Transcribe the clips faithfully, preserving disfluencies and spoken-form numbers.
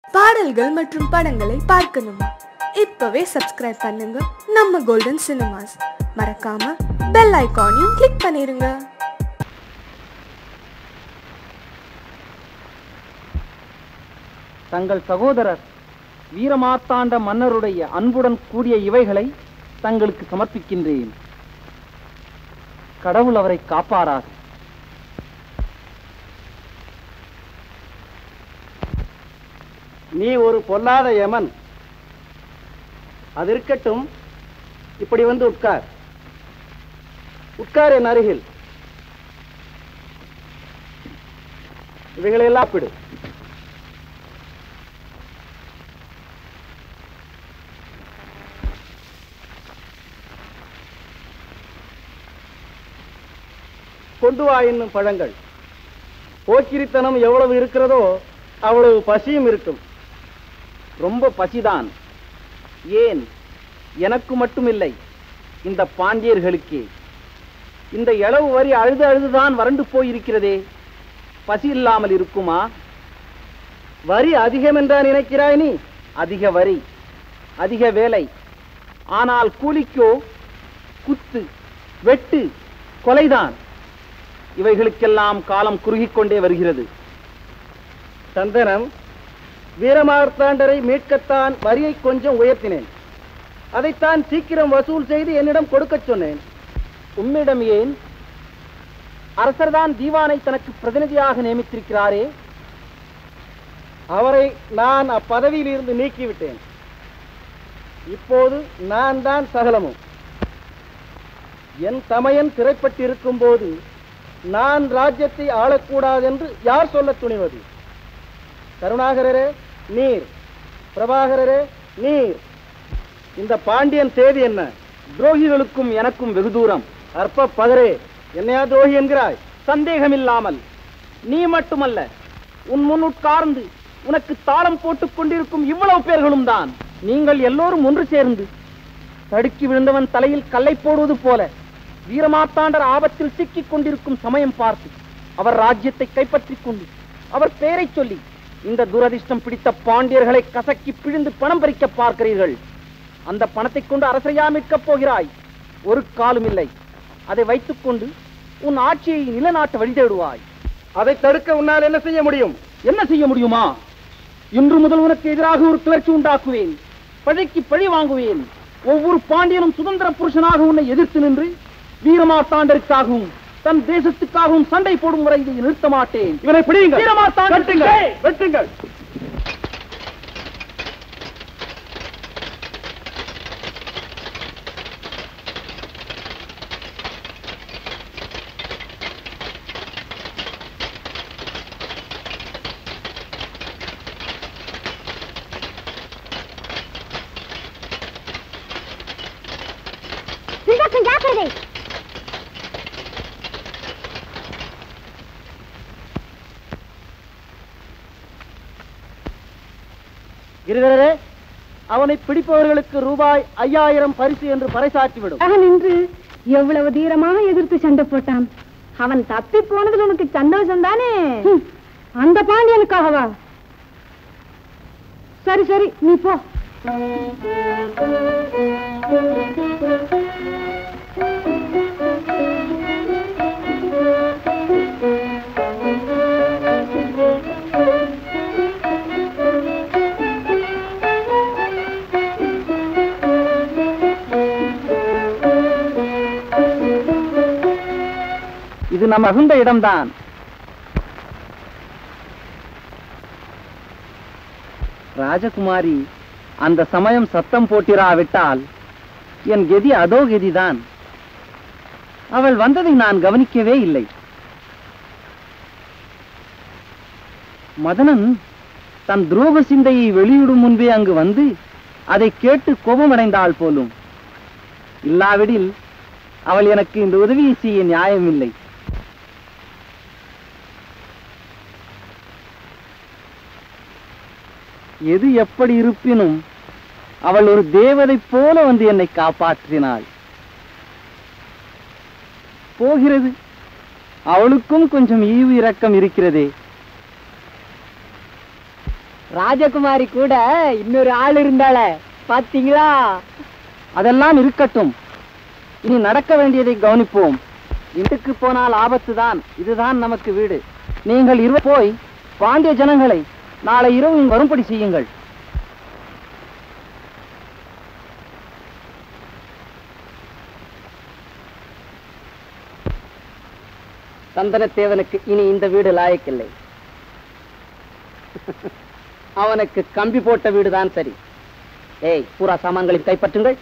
பாடல்கள் மற்றும் படங்களை பார்க்கணுமா? இப்பவே சப்ஸ்கிரைப் பண்ணுங்க நம்ம கோல்டன் சினிமாஸ். மறக்காம பெல் ஐகானையும் கிளிக் பண்ணிருங்க. தங்கள் சகோதரர் வீரமார்த்தாண்ட மன்னருடைய அன்புடன் கூடிய இவைகளை தங்களுக்கு சமர்ப்பிக்கின்றேன். கடவுள் அவரை காப்பாரார். நீ ஒரு பொல்லாத யமன். அது இருக்கட்டும், இப்படி வந்து உட்கார். உட்கார் என் அருகில். இவைகளெல்லாம் பிடு. கொண்டு வா என்னும் பழங்கள். போக்கிரித்தனம் எவ்வளவு இருக்கிறதோ அவ்வளவு பசியும் இருக்கும். ரொம்ப பசிதான். ஏன் எனக்கு மட்டுமில்லை, இந்த பாண்டியர்களுக்கே. இந்த இளவு வரி அழுது அழுதுதான் வறண்டு போயிருக்கிறதே. பசி இல்லாமல் இருக்குமா? வரி அதிகம் என்றா நினைக்கிறாய் நீ? அதிக வரி, அதிக வேலை. ஆனால் கூலிக்கோ குத்து, வெட்டு, கொலைதான். இவைகளுக்கெல்லாம் காலம் குறுகிக் கொண்டே வருகிறது. சந்தனம், வீரமார்த்தாண்டரை மீட்கத்தான் வரியை கொஞ்சம் உயர்த்தினேன். அதைத்தான் சீக்கிரம் வசூல் செய்து என்னிடம் கொடுக்க சொன்னேன். உம்மிடம் ஏன்? அரசர்தான் தீவானை தனக்கு பிரதிநிதியாக நியமித்திருக்கிறாரே. அவரை நான் அப்பதவியில் இருந்து நீக்கிவிட்டேன். இப்போது நான் தான் சகலமும். என் தமையன் சிறைப்பட்டிருக்கும் போது நான் ராஜ்யத்தை ஆளக்கூடாது என்று யார் சொல்ல துணிவது? கருணாகரரே நீர், பிரபாகரரே நீர். இந்த பாண்டியன் செய்தி என்ன? துரோகிகளுக்கும் எனக்கும் வெகு தூரம். அற்ப பதரே, என்னையா துரோகி என்கிறாய்? சந்தேகமில்லாமல். நீ மட்டுமல்ல, உன் முன் உட்கார்ந்து உனக்கு தாளம் போட்டுக் கொண்டிருக்கும் இவ்வளவு பேர்களும் தான். நீங்கள் எல்லோரும் ஒன்று சேர்ந்து தடுக்கி விழுந்தவன் தலையில் கல்லை போடுவது போல வீரமார்த்தாண்டர் ஆபத்தில் சிக்கிக் கொண்டிருக்கும் சமயம் பார்த்து அவர் ராஜ்யத்தை கைப்பற்றிக் கொண்டு அவர் பெயரை சொல்லி இந்த துரதிர்ஷ்டம் பிடித்த பாண்டியர்களை கசக்கி பிழிந்து பணம் பறிக்க பார்க்கிறீர்கள். அந்த பணத்தை கொண்டு அரசையா மீட்கப் போகிறாய்? ஒரு காலும் இல்லை. அதை வைத்துக் கொண்டு உன் ஆட்சியை நிலநாட்ட வழி தேடுவாய். அதை தடுக்க உன்னால் என்ன செய்ய முடியும்? என்ன செய்ய முடியுமா? இன்று முதல் உனக்கு எதிராக ஒரு கிளர்ச்சி உண்டாக்குவேன். பழிக்கு பழி வாங்குவேன். ஒவ்வொரு பாண்டியனும் சுதந்திர புருஷனாக உன்னை எதிர்த்து நின்று வீரமார்த்தாண்டருக்காகவும் தன் தேசத்துக்காகவும் சண்டை போடும் வரை இதை நிறுத்த மாட்டேன். இவனை பிடியுங்கள். வீரமார்த்தாண்டர் வெட்டுங்கள். கிரிதரரே, அவனை பிடிப்பவர்களுக்கு ரூபாய் ஐயாயிரம் பரிசு என்று பறைசாற்றிவிடும். அவன் இன்று எவ்வளவு தீரமாக எதிர்த்து சண்டை போட்டான். அவன் தப்பி போனதுல உனக்கு சந்தோஷம் தானே? அந்த பாண்டியனுக்காகவா? சரி சரி, நீ போ. இது நம் அகுந்த இடம்தான். ராஜகுமாரி அந்த சமயம் சத்தம் போட்டிராவிட்டால் என் கதி அதோ கதிதான். அவள் வந்ததை நான் கவனிக்கவே இல்லை. மதனன் தன் துரோக சிந்தையை வெளியிடும் முன்பே அங்கு வந்து அதை கேட்டு கோபமடைந்தாள் போலும். இல்லாவிடில் அவள் எனக்கு இந்த உதவியை செய்ய நியாயமில்லை. எது எப்படி இருப்பினும் அவள் ஒரு தேவதை போல வந்து என்னை காப்பாற்றினாள். போகிறது, அவளுக்கும் கொஞ்சம் ஈவு இரக்கம் இருக்கிறதே. ராஜகுமாரி கூட இன்னொரு ஆள் இருந்தாள பாத்தீங்களா? அதெல்லாம் இருக்கட்டும், இனி நடக்க வேண்டியதை கவனிப்போம். வீட்டுக்கு போனால் ஆபத்து தான். இதுதான் நமக்கு வீடு. நீங்கள் இருவர் போய் பாண்டிய ஜனங்களை நாளை இரவு வரும்படி செய்யுங்கள். சந்தனத்தேவனுக்கு இனி இந்த வீடு லாயக்கில்லை. அவனுக்கு கம்பி போட்ட வீடுதான் சரி. ஏய், பூரா சாமான்களை கைப்பற்றுங்கள்.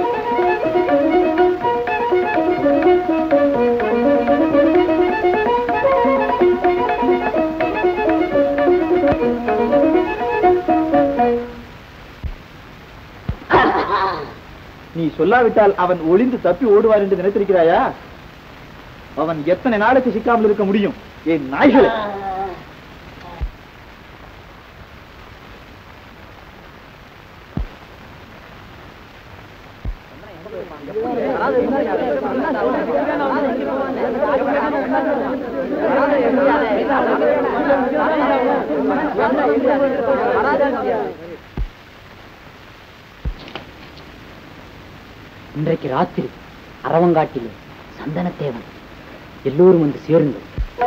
நீ சொல்லாவிட்டால் அவன் ஒளிந்து தப்பி ஓடுவார் என்று நினைத்திருக்கிறாயா? அவன் எத்தனை நாளைக்கு சிக்காமல் இருக்க முடியும்? என் நாய்களே! இன்றைக்கு ராத்திரி அரவங்காட்டிலே சந்தனத்தேவன். எல்லோரும் வந்து சேருங்கள்.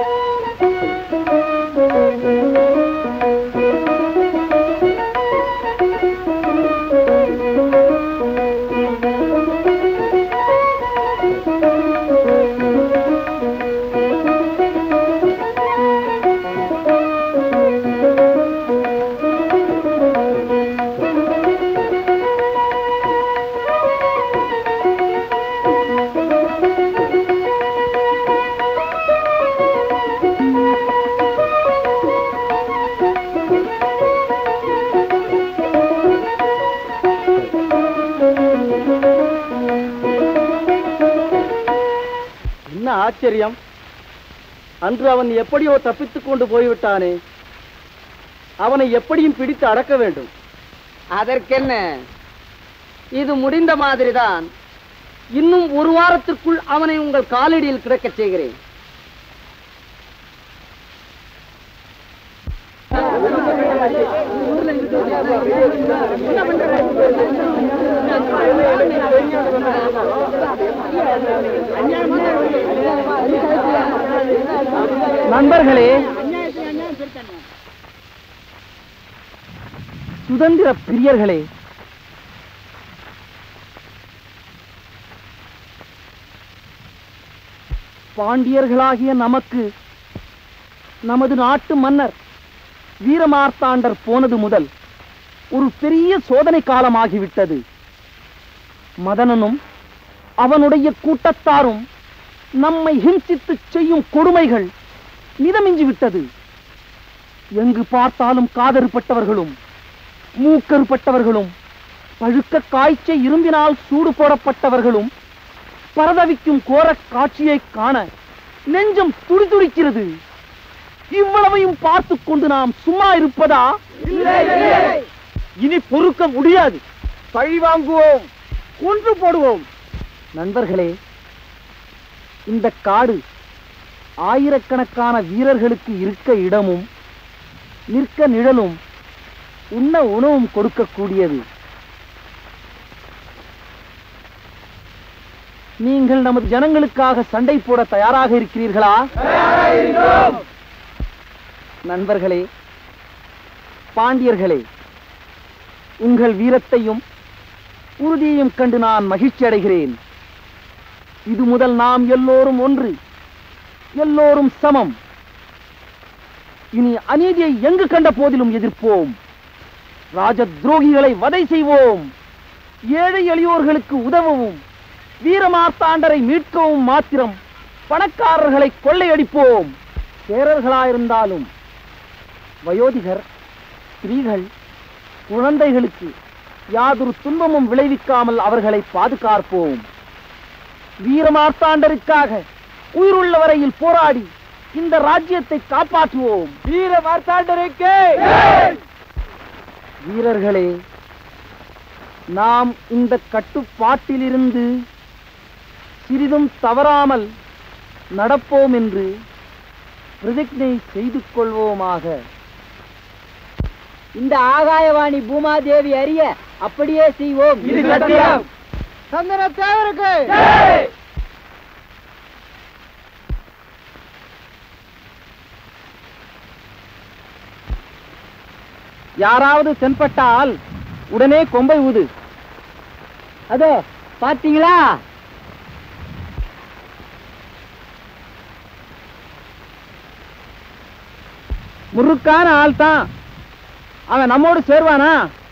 ஆச்சரியம்! அன்று அவன் எப்படியோ தப்பித்துக் கொண்டு போய்விட்டானே. அவனை எப்படியும் பிடித்து அடக்க வேண்டும். அதற்கென்ன, இது முடிந்த மாதிரிதான். இன்னும் ஒரு வாரத்திற்குள் அவனை உங்கள் காலடியில் கிடக்கச் செய்கிறேன். நண்பர்களே, சுதந்திர பிரியர்களே, பாண்டியர்களாகிய நமக்கு நமது நாட்டு மன்னர் வீரமார்த்தாண்டர் போனது முதல் ஒரு பெரிய சோதனை காலமாகிவிட்டது. மதனனும் அவனுடைய கூட்டத்தாரும் நம்மை ஹிம்சித்து செய்யும் கொடுமைகள் மிதமிஞ்சி விட்டது. எங்கு பார்த்தாலும் காதறுபட்டவர்களும் மூக்கறுபட்டவர்களும் பழுக்க காய்ச்ச இரும்பினால் சூடு போடப்பட்டவர்களும் பரதவிக்கும் கோர காட்சியை காண நெஞ்சம் துடிதுடிக்கிறது. இவ்வளவையும் பார்த்து கொண்டு நாம் சும்மா இருப்பதா? இனி பொறுக்க முடியாது. பழி வாங்குவோம், கொன்று போடுவோம். நண்பர்களே, இந்த காடு ஆயிரக்கணக்கான வீரர்களுக்கு இருக்க இடமும் நிற்க நிழலும் உண்ண உணவும் கொடுக்கக்கூடியது. நீங்கள் நமது ஜனங்களுக்காக சண்டை போட தயாராக இருக்கிறீர்களா? நண்பர்களே, பாண்டியர்களே, உங்கள் வீரத்தையும் உறுதியையும் கண்டு நான் மகிழ்ச்சி அடைகிறேன். இது முதல் நாம் எல்லோரும் ஒன்று, எல்லோரும் சமம். இனி அநீதியை எங்கு கண்ட போதிலும் எதிர்ப்போம். ராஜ துரோகிகளை வதை செய்வோம். ஏழை எளியோர்களுக்கு உதவவும் வீரமார்த்தாண்டரை மீட்கவும் மாத்திரம் பணக்காரர்களை கொள்ளையடிப்போம். சேரர்களாயிருந்தாலும் வயோதிகர், ஸ்திரீகள், குழந்தைகளுக்கு யாதொரு துன்பமும் விளைவிக்காமல் அவர்களை பாதுகாப்போம். வீரமார்த்தாண்டருக்காக உயிருள்ள வரையில் போராடி இந்த ராஜ்யத்தை காப்பாற்றுவோம். வீரமார்த்தாண்டருக்கு! வீரர்களே, நாம் இந்த கட்டுப்பாட்டிலிருந்து சிறிதும் தவறாமல் நடப்போம் என்று பிரதிஜை செய்து கொள்வோமாக. இந்த ஆகாயவாணி பூமாதேவி அறிய அப்படியே செய்வோம். சந்தன தேவருக்கு யாராவது தென்பட்டால் உடனே கொம்பை ஊது. அதோ பாத்தீங்களா? முறுக்கான ஆள் தான். அவன் நம்மோடு சேர்வானா?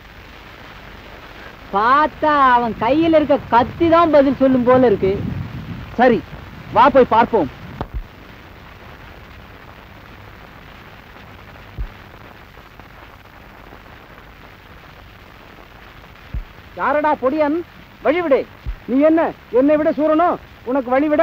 பார்த்தா அவன் கையில் இருக்க கத்தி தான் பதில் சொல்லும் போல இருக்கு. சரி, வா போய் பார்ப்போம். யாரடா பொடியன்? வழிவிடு. நீ என்ன என்னை விட சூரனோ? உனக்கு வழிவிட.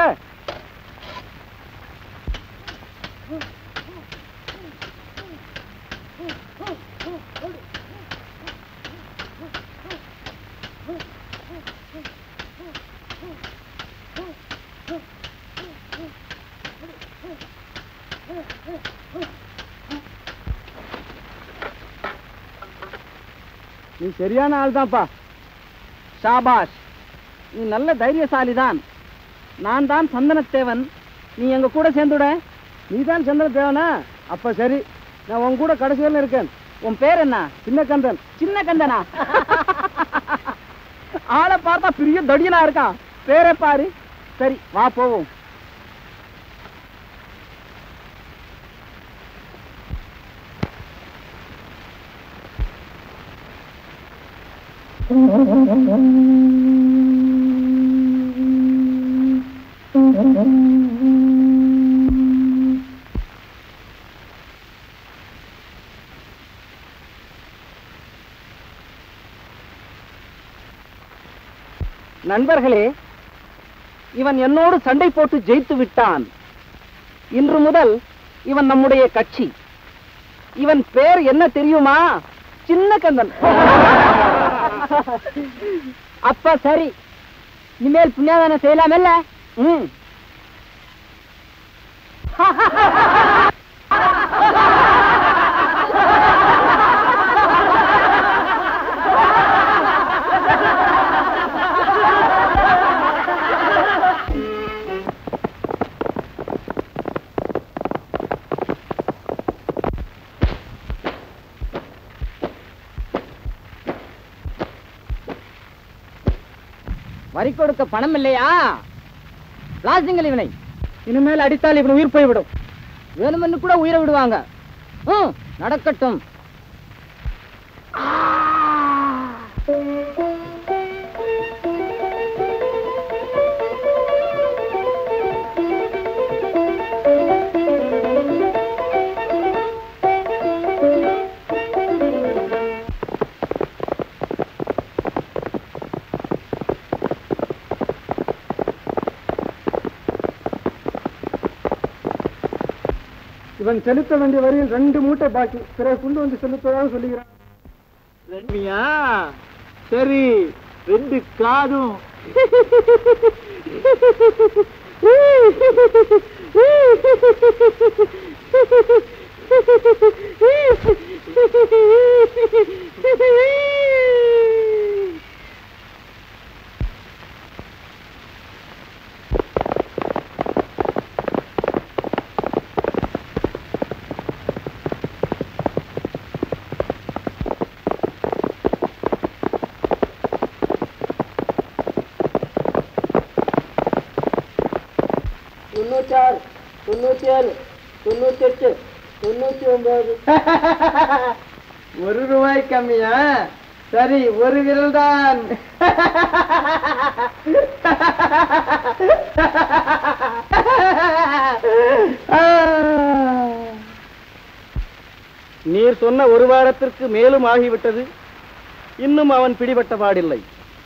நீ சரியான ஆள் தான்ப்பா. ஷாபாஷ், நீ நல்ல தைரியசாலிதான். நான் தான் சந்தனத்தேவன். நீ எங்க கூட சேர்ந்துட. நீ தான் சந்தனத்தேவனா? அப்ப சரி, நான் உன் கூட கடைசி வரல இருக்கேன். உன் பேர் என்ன? சின்ன கந்தன். சின்ன கந்தனா? ஆளை பார்த்தா பெரிய தடியனா இருக்கான். பேரை பாரு. சரி, வா போவோம். நண்பர்களே, இவன் என்னோடு சண்டை போட்டு ஜெயித்து விட்டான். இன்று முதல் இவன் நம்முடைய கட்சி. இவன் பேர் என்ன தெரியுமா? சின்ன கந்தன். அப்ப சரி, இனிமேல் புண்ணியாதானம் செய்யலாமல்ல? ம். வரி கொடுக்க பணம் இல்லையா? லாசிங்கள் இவனை. இனிமேல் அடித்தால் இவன் உயிர் போய்விடும். வேணுமென்னு கூட உயிரை விடுவாங்க. நடக்கட்டும். இவன் செலுத்த வேண்டிய வரியில் ரெண்டு மூட்டை பாக்கி. பிறகு கொண்டு வந்து செலுத்துவதாக சொல்லுகிறான். ரெண்டுயா? சரி, ரெண்டு காதும். தொண்ணூற்றாறு, தொண்ணூத்தி ஏழு, தொண்ணூத்தி எட்டு, தொண்ணூத்தி ஒன்பது. ஒரு ரூபாய் கம்மியா? சரி, ஒரு விரல் தான். நீர் சொன்ன ஒரு வாரத்திற்கு மேலும் ஆகிவிட்டது. இன்னும் அவன் பிடிபட்ட பாடில்லை.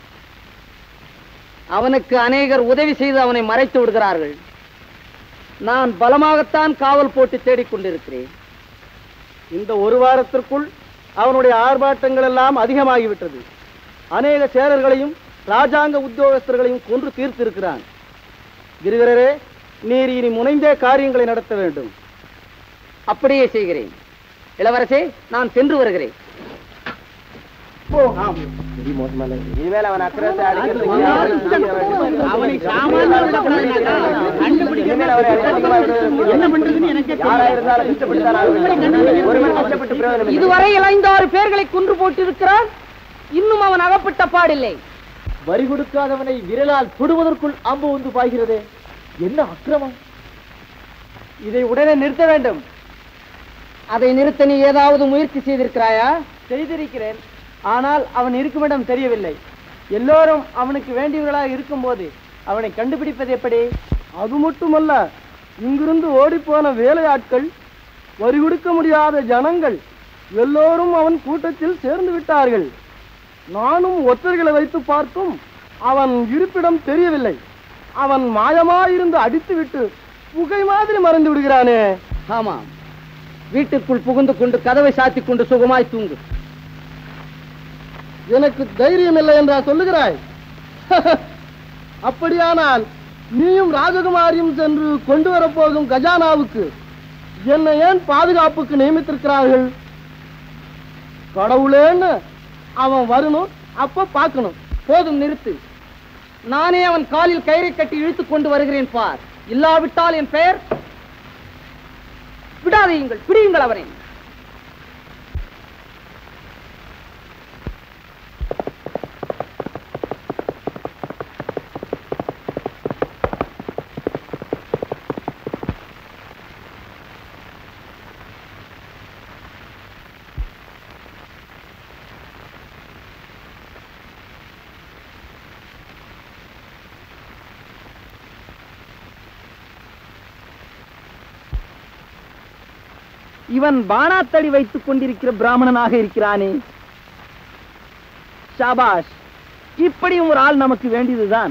அவனுக்கு அநேகர் உதவி செய்து அவனை மறைத்து விடுகிறார்கள். நான் பலமாகத்தான் காவல் போட்டு தேடிக்கொண்டிருக்கிறேன். இந்த ஒரு வாரத்திற்குள் அவனுடைய ஆர்ப்பாட்டங்கள் எல்லாம் அதிகமாகிவிட்டது. அநேக சேரர்களையும் ராஜாங்க உத்தியோகஸ்தர்களையும் கொன்று தீர்த்திருக்கிறான். கிரிவரரே, நீர் இனி முனைந்தே காரியங்களை நடத்த வேண்டும். அப்படியே செய்கிறேன். இளவரசே, நான் சென்று வருகிறேன். போ. இனிமேல் அவன் அக்கிரத்தை அடிக்கிறது இதுவரை ஐந்தாறு பேர்களை கொன்று போட்டிருக்கிறான். இன்னும் அவன் அகப்பட்ட பாடில்லை. வரி கொடுக்காதவனை விரலால் தொடுவதற்குள் அம்பு வந்து பாய்கிறதே, என்ன அக்கிரமம்! இதை உடனே நிறுத்த வேண்டும். அதை நிறுத்த நீ ஏதாவது முயற்சி செய்திருக்கிறாயா? செய்திருக்கிறேன். ஆனால் அவன் இருக்கும் இடம் தெரியவில்லை. எல்லோரும் அவனுக்கு வேண்டியவர்களாக இருக்கும் போது அவனை கண்டுபிடிப்பது எப்படி? அது மட்டுமல்ல, இங்கிருந்து ஓடிப்போன வேலையாட்கள், வரி கொடுக்க முடியாத ஜனங்கள் எல்லோரும் அவன் கூட்டத்தில் சேர்ந்து விட்டார்கள். நானும் ஒற்றர்களை வைத்து பார்த்தும் அவன் இருப்பிடம் தெரியவில்லை. அவன் மாயமாயிருந்து அடித்துவிட்டு புகை மாதிரி மறைந்து விடுகிறானே. ஆமாம், வீட்டுக்குள் புகுந்து கொண்டு கதவை சாத்தி கொண்டு சுகமாய் தூங்கு. எனக்கு தைரியம் இல்லை என்றா சொல்லுகிறாய்? அப்படியானால் நீயும் ராஜகுமாரியும் சென்று கொண்டு வரப்போகும் கஜானாவுக்கு என்னை ஏன் பாதுகாப்புக்கு நியமித்திருக்கிறார்கள்? கடவுளேன்னு அவன் வரணும், அப்ப பார்க்கணும். போதும், நிறுத்து. நானே அவன் காலில் கயிறை கட்டி இழுத்துக் கொண்டு வருகிறேன் பார். இல்லாவிட்டால் என் பெயர் விடாதீங்கள், பிடியுங்கள் அவரை. இவன் பானாத்தடி வைத்துக் கொண்டிருக்கிற பிராமணனாக இருக்கிறானே. ஷாபாஷ், இப்படியும் ஒரு ஆள் நமக்கு வேண்டியதுதான்.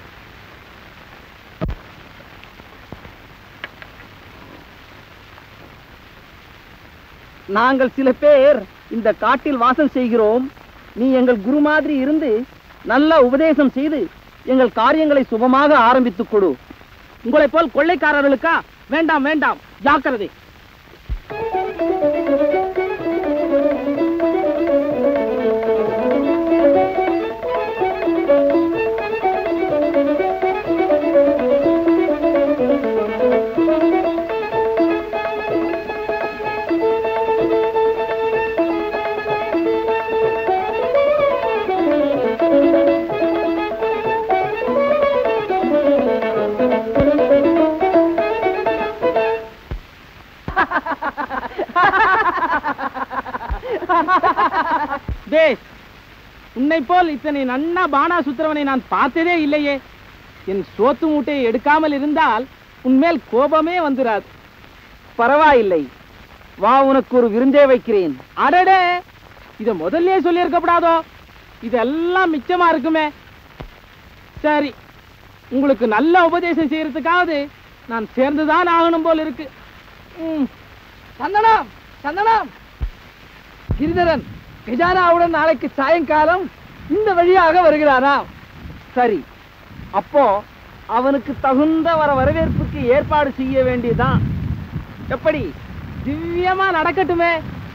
நாங்கள் சில பேர் இந்த காட்டில் வாசம் செய்கிறோம். நீ எங்கள் குரு மாதிரி இருந்து நல்ல உபதேசம் செய்து எங்கள் காரியங்களை சுபமாக ஆரம்பித்துக் கொடு. உங்களை போல் கொள்ளைக்காரர்களுக்கா? வேண்டாம் வேண்டாம், ஜாக்கிரதை. உன்னை போல் இத்தனை நன்னா பானா சுத்திரவனை நான் பார்த்ததே இல்லையே. என் சோத்து மூட்டையை எடுக்காமல் இருந்தால் உன்மேல் கோபமே வந்துராது. பரவாயில்லை, வா, உனக்கு ஒரு விருந்தே வைக்கிறேன். அடடே, இத முதல்ல சொல்லி இருக்கப்படாதோ? இதெல்லாம் மிச்சமா இருக்குமே. சரி, உங்களுக்கு நல்ல உபதேசம் செய்யறதுக்காவது நான் சேர்ந்துதான் ஆகணும் போல் இருக்கு. சந்தனம், சந்தனம், கிரிதரன் கஜானாவுடன் நாளைக்கு சாயங்காலம் இந்த வழியாக வருகிறானா? சரி, அப்போ அவனுக்கு தகுந்த வர வரவேற்புக்கு ஏற்பாடு செய்ய வேண்டியதுதான். எப்படி? திவ்யமா நடக்கட்டுமே.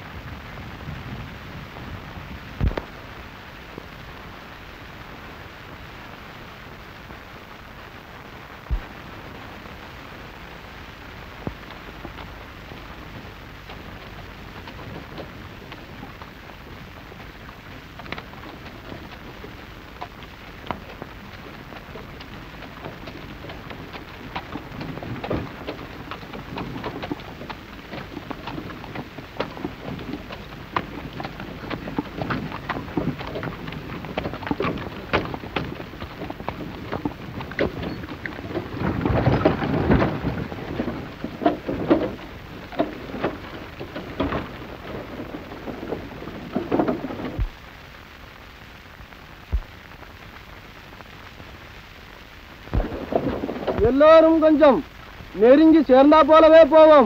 எல்லோரும் கொஞ்சம் நெருங்கி சேர்ந்தா போலவே போவோம்.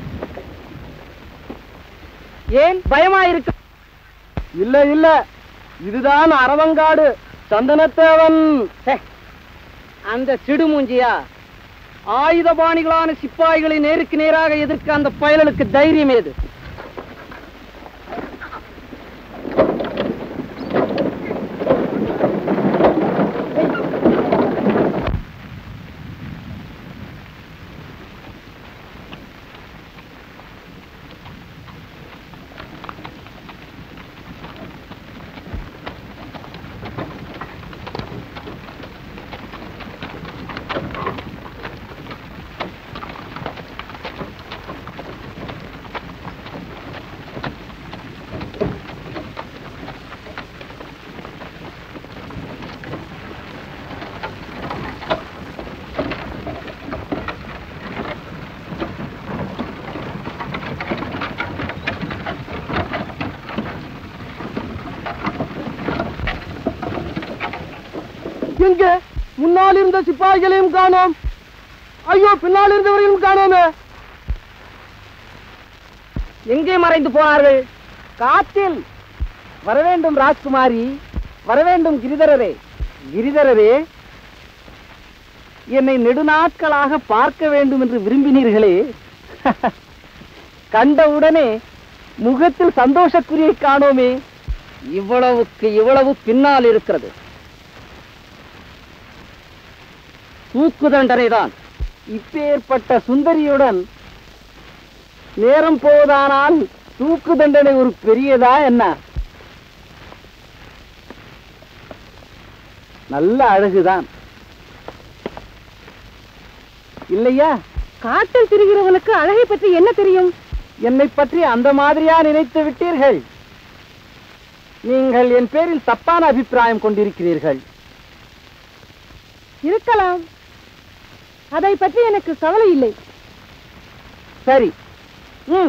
ஏன் பயமாயிருக்கு? இல்ல இல்ல, இதுதான் அரவங்காடு. சந்தனத்தேவன் அந்த சிடுமூஞ்சியா? ஆயுதபாணிகளான சிப்பாய்களை நேருக்கு நேராக எதிர்க்க அந்த பயலுக்கு தைரியம் ஏது? எங்க முன்னால் இருந்த சிப்பாய்களையும் காணோம். ஐயோ, பின்னால் இருந்தவரையும் காணோமே. எங்கே மறைந்து போனார்கள்? காற்றில். வரவேண்டும் ராஜ்குமாரி, வரவேண்டும் கிரிதரரே. கிரிதரரே, என்னை நெடுநாட்களாக பார்க்க வேண்டும் என்று விரும்பினீர்களே. கண்டவுடனே முகத்தில் சந்தோஷக்குறியை காணோமே. இவ்வளவுக்கு இவ்வளவு பின்னால் இருக்கிறது. தூக்கு தண்டனை தான். இப்பேற்பட்ட சுந்தரியுடன் நேரம் போவதானால் தூக்கு தண்டனை ஒரு பெரியதா என்ன? நல்ல அழகுதான் இல்லையா? காட்டில் திரிகிறவனுக்கு அழகை பற்றி என்ன தெரியும்? என்னை பற்றி அந்த மாதிரியா நினைத்து விட்டீர்கள்? நீங்கள் என் பேரில் தப்பான அபிப்பிராயம் கொண்டிருக்கிறீர்கள். இருக்கலாம், அதை பற்றி எனக்கு கவலை இல்லை. சரி. ம்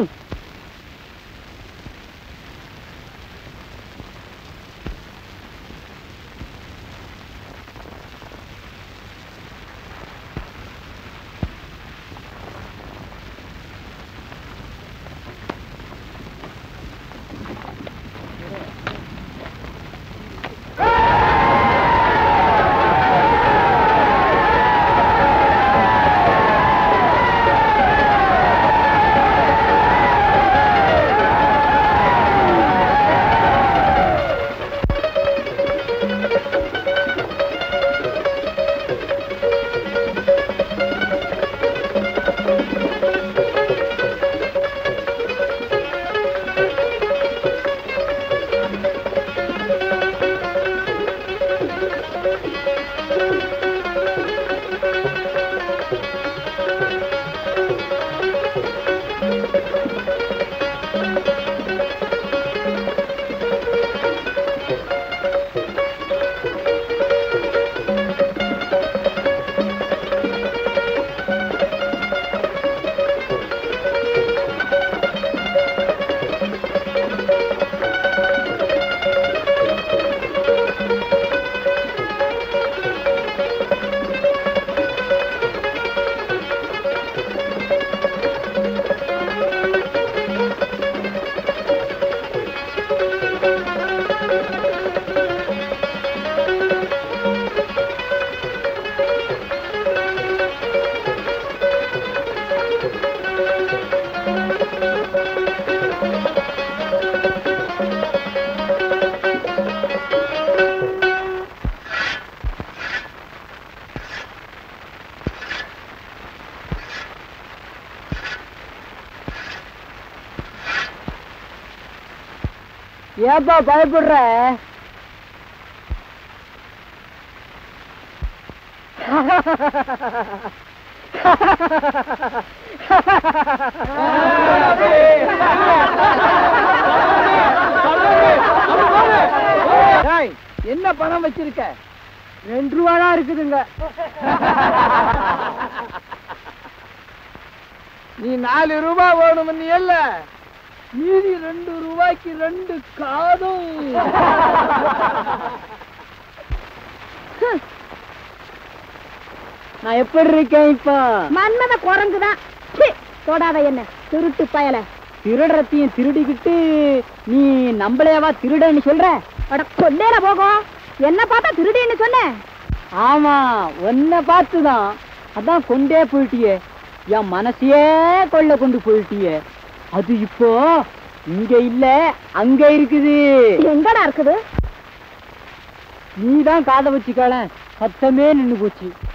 ஏப்பா பயப்படுற? என்ன பணம் வச்சிருக்க? ரெண்டு ரூபாதான் இருக்குதுங்க. நீ நாலு ரூபாய் வேணும் நீ இல்ல, மீதி ரெண்டு ரூபாய்க்கு ரெண்டு காதும். நான் எப்படி இருக்கேன் இப்ப? மன்மத குரங்குதான். தொடாத என்ன திருட்டு பயல. திருடுறத்தையும் திருடிக்கிட்டு நீ நம்மளையவா திருடன்னு சொல்ற? அட கொல்லேல போகும். என்ன பார்த்தா திருடின்னு சொன்ன? ஆமா, உன்னை பார்த்துதான். அதான் கொண்டே போயிட்டியே, என் மனசையே கொள்ள கொண்டு போயிட்டியே. அது இப்போ இங்க இல்ல, அங்க இருக்குது. எங்கடா இருக்குது? நீதான் காதை வச்சுக்கால, சத்தமே நின்னு போச்சு.